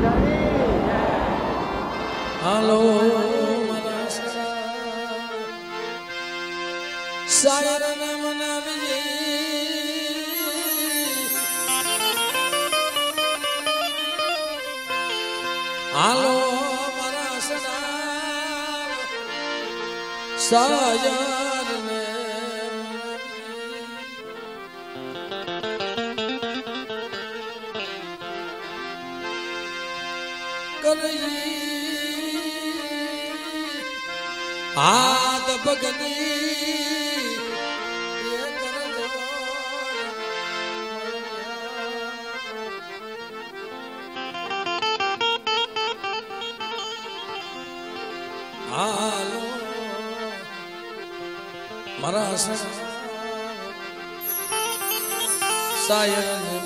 હાલો સાયરને મનાવી હાલો મારા સદા સાયરને કરી હાથ ભગની હાલો મારા સાયરને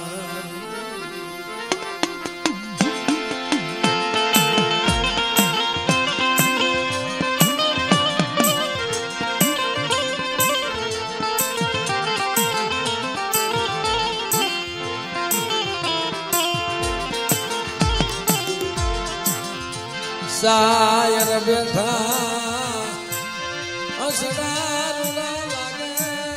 સાયર બેઠા અસડાર લાગે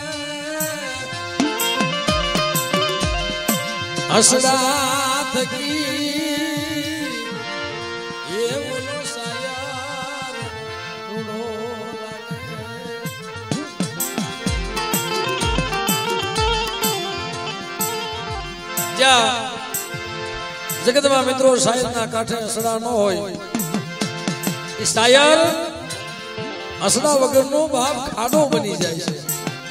અસડા થકી એ બોલો સાયર ઉડો લાગે જગતમાં મિત્રો સાયરના કાંઠે અસડા ન હોય શાયર અસડા વગરનો બાપ ખાડો બની જાય છે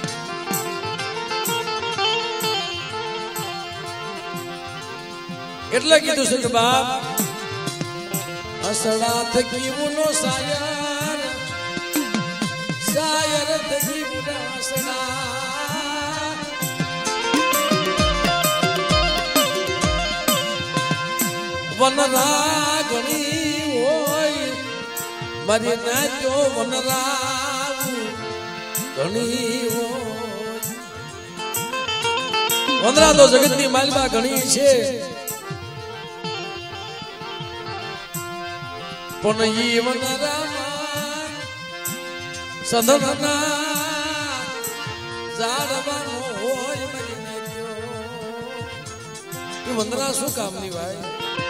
એટલે કીધું છે કે બાપ અસડા થકી બોલો શાયર શાયર થકી બોલો અસડા વનરા ઘણી હોય મારી નાચો વનરાવ ઘણી વનરા તો જગતની માલમાં ઘણી છે પણ ઈ વનરામાં સદનના ઝાડવાનો હોય મારી નાચો એ વનરા શું કામની ભાઈ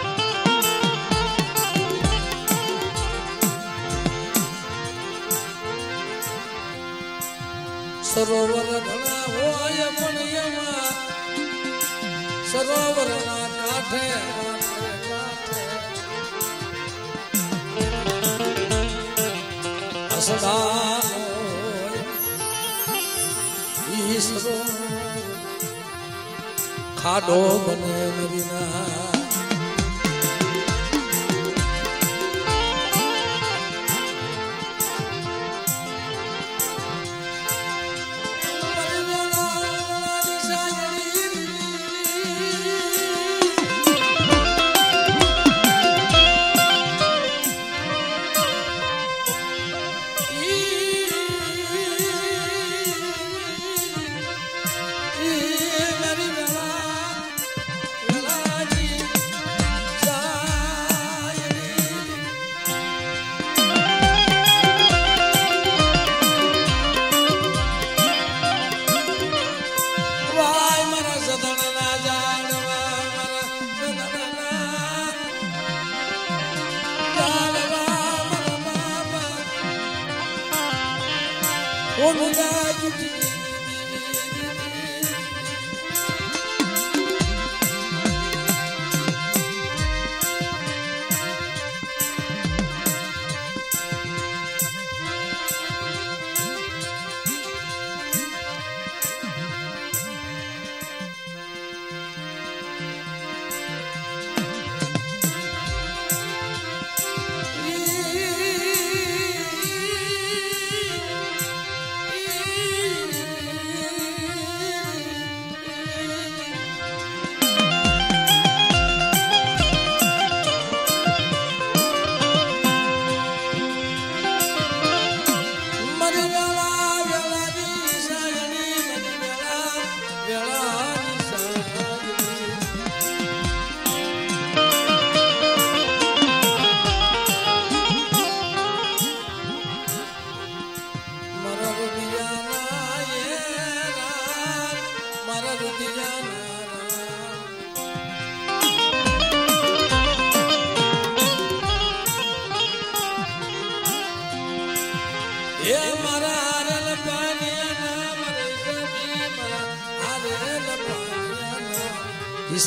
સરોવર ઘણા હોય પણ એમાં સરોવરના કાંઠે અસડાનો ઈ સરોવર ખાડો બને નદીના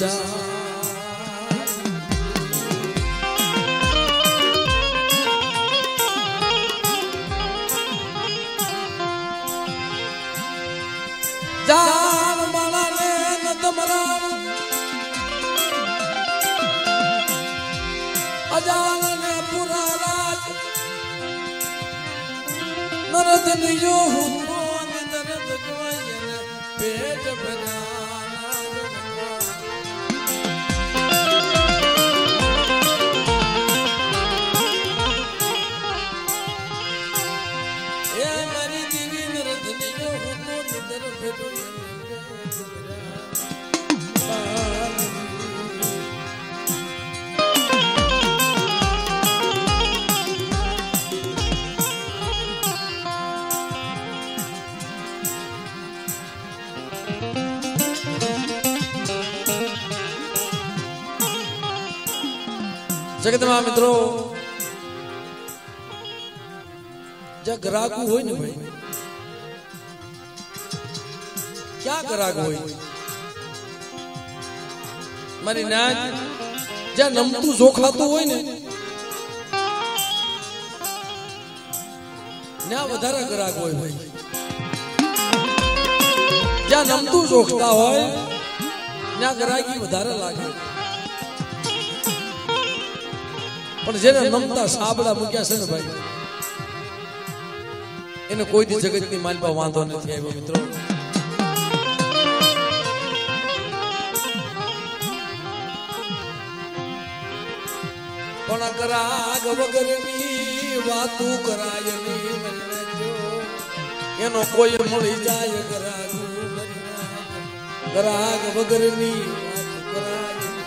બેસા જાન માળાને નતમરાણ અજાનને પુરા રાજ નરદ નિયો હુતો નરદ ગવાયને પેટ ભરાના એ મારી દીવી નરદ નિયો હુતો નદર ભેટો જગતમાં મિત્રો જ્યાં ગ્રાહક હોય ને ભાઈ ક્યાં ગ્રાહક હોય મારી નાચ જ્યાં નમતું જોખાતું હોય ને ત્યાં વધારે ગ્રાહક હોય ભાઈ જ્યાં નમતું જોખતા હોય ત્યાં ગ્રાહકી વધારે લાગે પણ જેને નમતા સાબડા મૂક્યા છે ને ભાઈ એને કોઈ દી જગતની માલપા વાંધો નથી આવ્યો મિત્રો પણ ગ્રાહક વગરની વાતું કરાય નહીં એનો કોઈ મળી જાય ગ્રાહક વગરની વાતું કરાય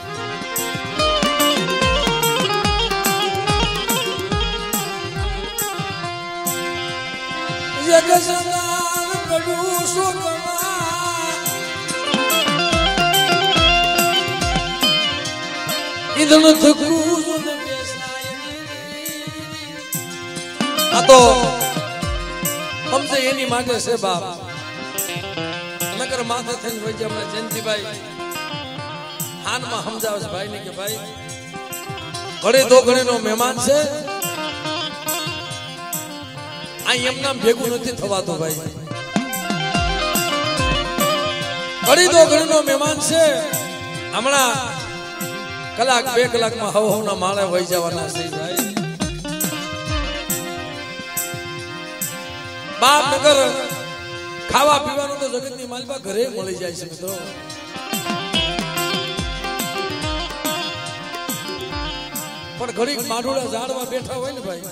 જગસનાન પડું શોકમાં ઈંધણ થકું ને બેસાય આ તો સમજે એની માટે છે બાપ નગર માથે થઈને વઈ જાય હમણાં જયંતિભાઈ હાનમાં સમજાવે છે ભાઈ ને કે ભાઈ ઘડે દો ઘડે નો મહેમાન છે આ એમ નામ ભેગું નથી થવાતું ભાઈ ઘડી દો ઘડી નો મહેમાન છે હમણાં કલાક 2 કલાકમાં હવના માળે વહી જવાના છે ભાઈ બાપ નગર ખાવા પીવાનું તો જગતની માલપા ઘરે મળી જાય છે મિત્રો પણ ઘડીક માઢોડા ઝાડવા બેઠા હોય ને ભાઈ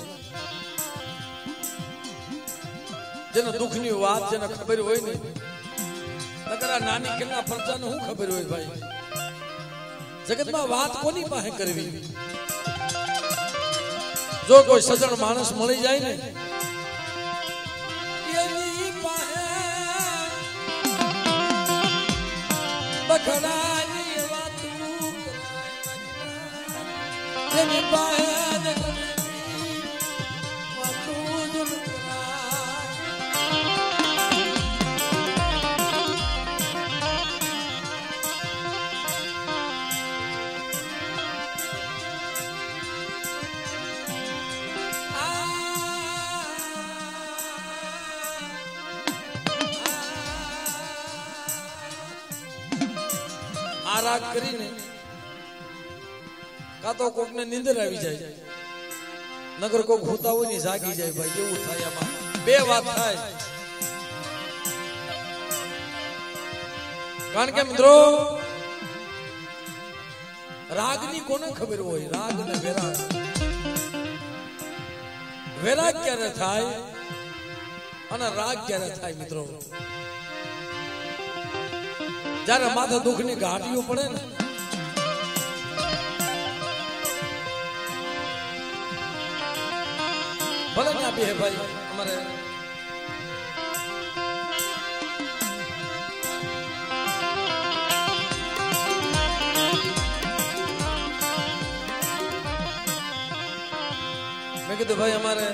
જેને દુઃખની વાત જેને ખબર હોય ને નકરા નાની કેના પરચાને શું ખબર હોય ભાઈ જગતમાં વાત કોની પાસે કરવી જો કોઈ સજણ માણસ મળી જાય ને એની પાસે બખડાની વાતું એની પાસે રાગ કરીને કા તો કોક ને નીંદર આવી જાય નગર કોક હોતા હોય ને જાગી જાય ભાઈ એવું થાય આમાં બે વાત થાય કારણ કે મિત્રો રાગની કોને ખબર હોય રાગ ને વેરાગ વેરાગ ક્યારે થાય અને રાગ ક્યારે થાય મિત્રો જ્યારે માથે દુઃખની ઘાટીઓ પડે ને ભલે ના બે ભાઈ અમારે મેં કીધું ભાઈ અમારે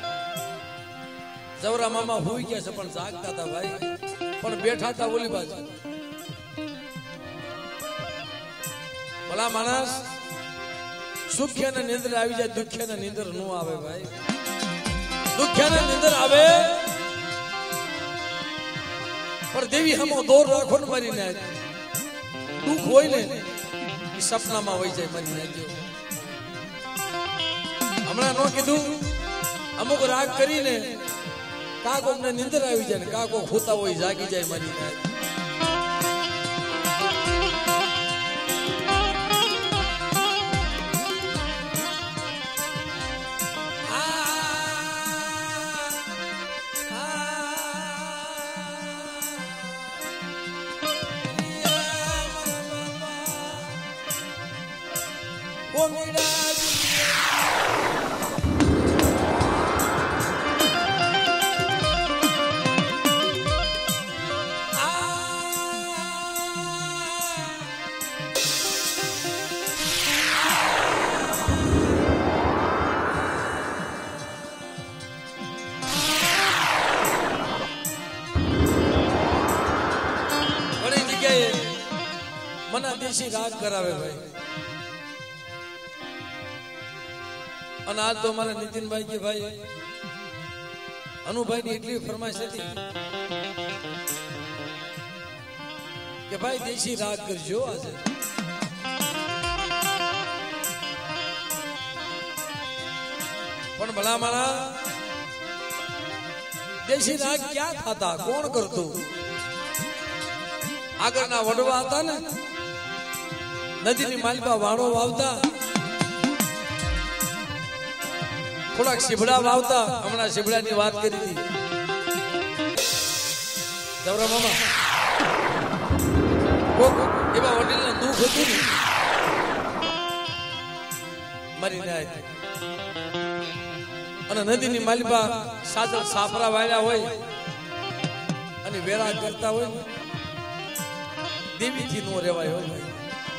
જવરા મામા હોઈ ગયા છે પણ જાગતા હતા ભાઈ પણ બેઠા હતા ઓલી બાજુ ભલા માણસ સુખ્ય ને નિંદર આવી જાય, દુખ્ય ને નિંદર નો આવે ભાઈ. દુખ્ય ને નિંદર આવે પણ દેવી હમો દોર રાખો ને મારી નાખ. દુઃખ હોય ને એ સપનામાં વહી જાય મારી નાખજો. હમણાં નો કીધું અમુક રાગ કરીને કાકો અમને નિંદર આવી જાય ને કાકો હોતા હોય જાગી જાય મારી નાખ. દેશી રાગ કરાવે ભાઈ. અને આજ તો અમારા નીતિનભાઈ કે ભાઈ અનુભાઈ ની એટલી ફરમાઈશ હતી કે ભાઈ દેશી રાગ કરજો આજે. પણ ભલા માણા દેશી રાગ ક્યાં થતા, કોણ કરતું? આગળના વડવા હતા ને, નદીની માલપા વાણો વાવતા, થોડાક શીભડા વાવતા. હમણાં શીભડાની વાત કરી હતી જવરા મામા. એવા વડીલને દુઃખ હતું ને મરી જાય. અને નદીની માલપા સાજલ સાપરા વાળ્યા હોય અને વેરા કરતા હોય ને, દેવીથી નો રેવાય હોય ભાઈ.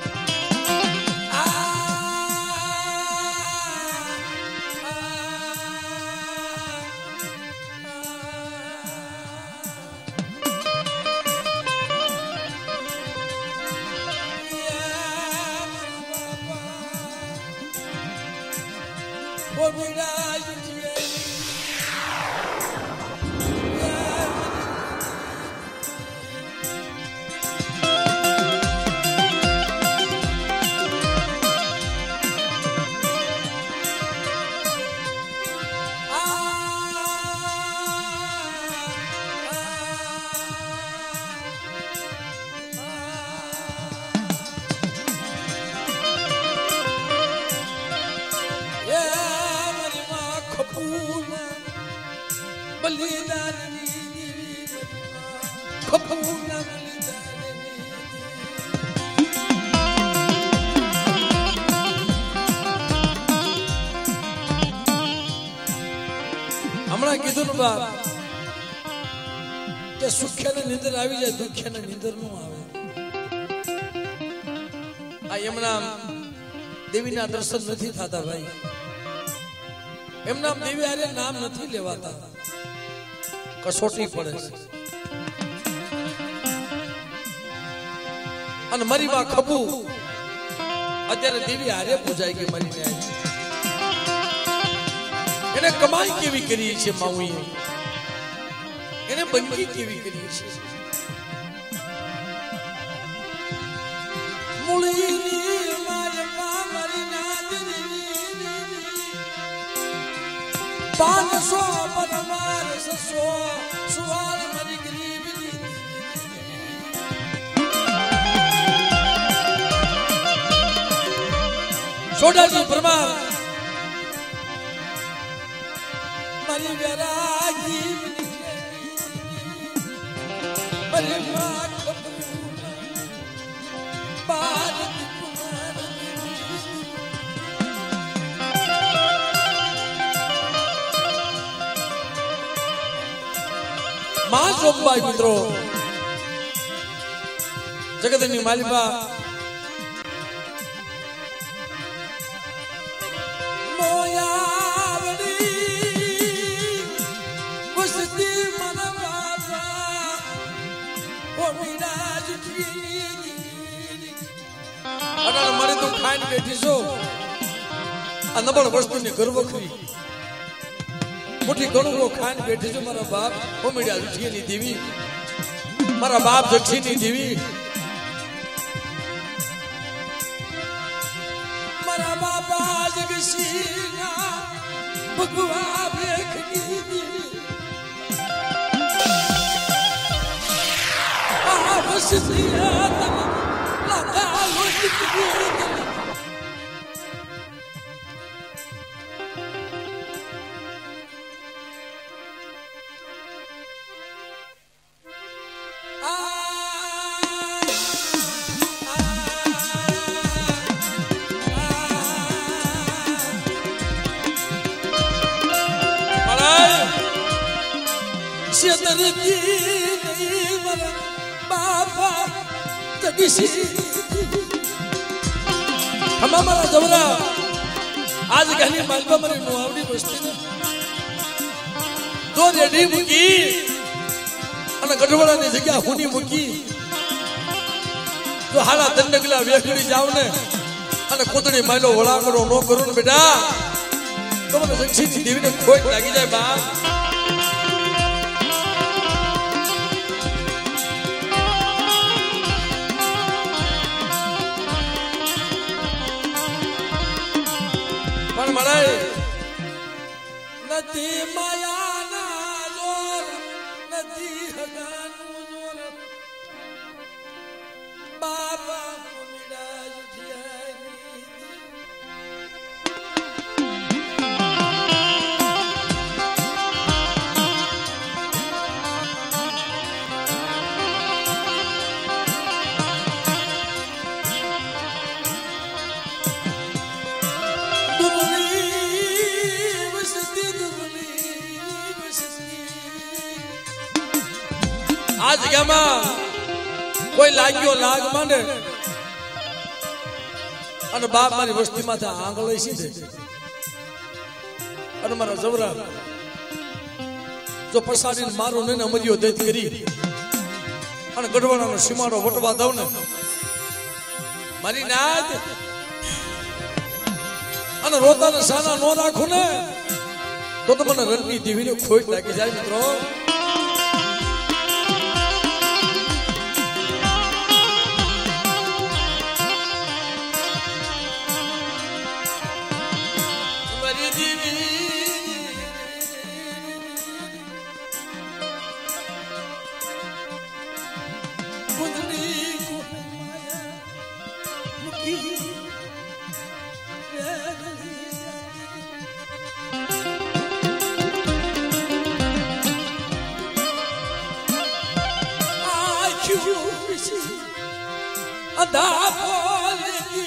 હમણાં કીધું ને બાપ કે સુખ્ય ને નિંદર આવી જાય, દુખ્ય ને નિંદર નો આવે. આ એમના દેવીના દર્શન નથી થતા ભાઈ. એમના દેવી આરે નામ નથી લેવાતા, કસોટી પડે છે. અને મારી માં ખબુ અત્યારે દેવી હારે પૂજાય કે મારી ને એને કમાઈ કેવી કરી છે માઉએ, એને બંકી કેવી કરી છે. મુળીની મારવા મારી નાદની 500 પરમાર સસો સુવાલ મારી ગરીબની. સોડાજી પરમાર મારી વેરાગી મારી માં માં સોમભાઈ મિત્રો જગતની માલિકા खान बैठी छो आ नबळ वस्तुनी गर्वखरी मोटी गणुरो खान बैठी छो मारा बाप ओमड्या जुठीनी देवी मारा बाप जठीनी देवी मारा बाबा जगसीना भगवा भेखनी देवी आ बसतिया लगा लो बाबा जगसी हमारा जवरा आज गहनी मालवा मरे नुआवड़ी बस्ती ने दो रेडी मुकी अन गढ़वाड़ा ने जगह हुनी मुकी तो हारा दंडगला वेखड़ी जाव ने अन कोतड़ी माइलो वळा करो नो करू बेटा तो મને જક્ષી દેવીને ખોટ લાગી જાય બા પણ મરાય નથી માયાના જોર નથી હગાનું જોર બાબા મુનિડા જુઠિયાની આ જગ્યામાં કોઈ લાગ્યો લાગ માંડે અને બાપ મારી વસ્તીમાંથી આંગળો સીધે અને મારા જવરા જો પસાડીને મારો ને અમર્યો દૈત કરી અને ગઢવાડાનો સીમાડો વટવા દઉં ને મારી નાદ અને રોતાને સાના નો રાખું ને તો મને રણની દેવીને ખોટ લાગી જાય મિત્રો अदा बोलेगी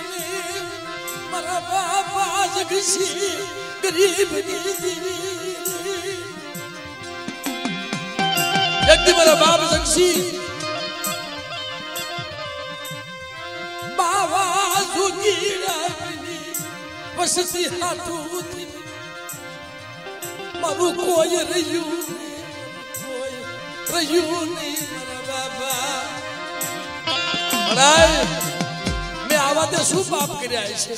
मरा बाबा जगसी गरीब एक मरा बाप जगसी बाबा जुगी रानी बसती हाथू मारू कोई रयू नहीं मरा बाबा मैं आवा दे शू पाप कर्या छे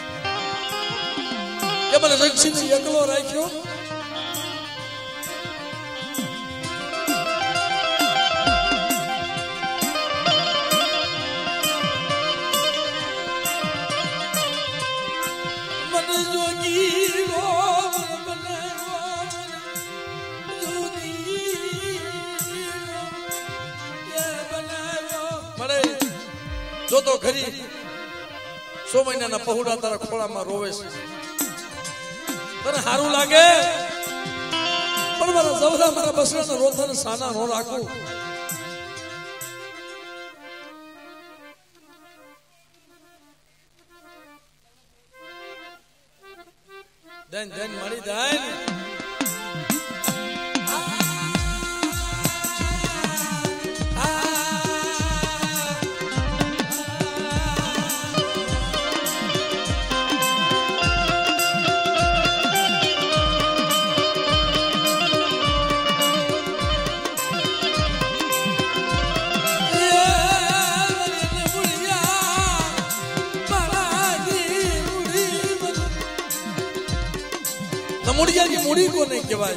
के મને જક્ષીને એકલો રાખ્યો મન જોગી રો મને જોગી ये बनायो मरे जो तो खरी 100 મહિનાના પહોળા તારા ખોળામાં રોવે છે તને હારું લાગે પણ મારા જવરા મારા બસરાના રોથાને સાના નો રાખું દેન દેન મળી દેન लमुड़िया की मुड़ी को नहीं कहवाय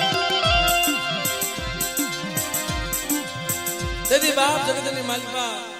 दीदी बाप जगत मालिका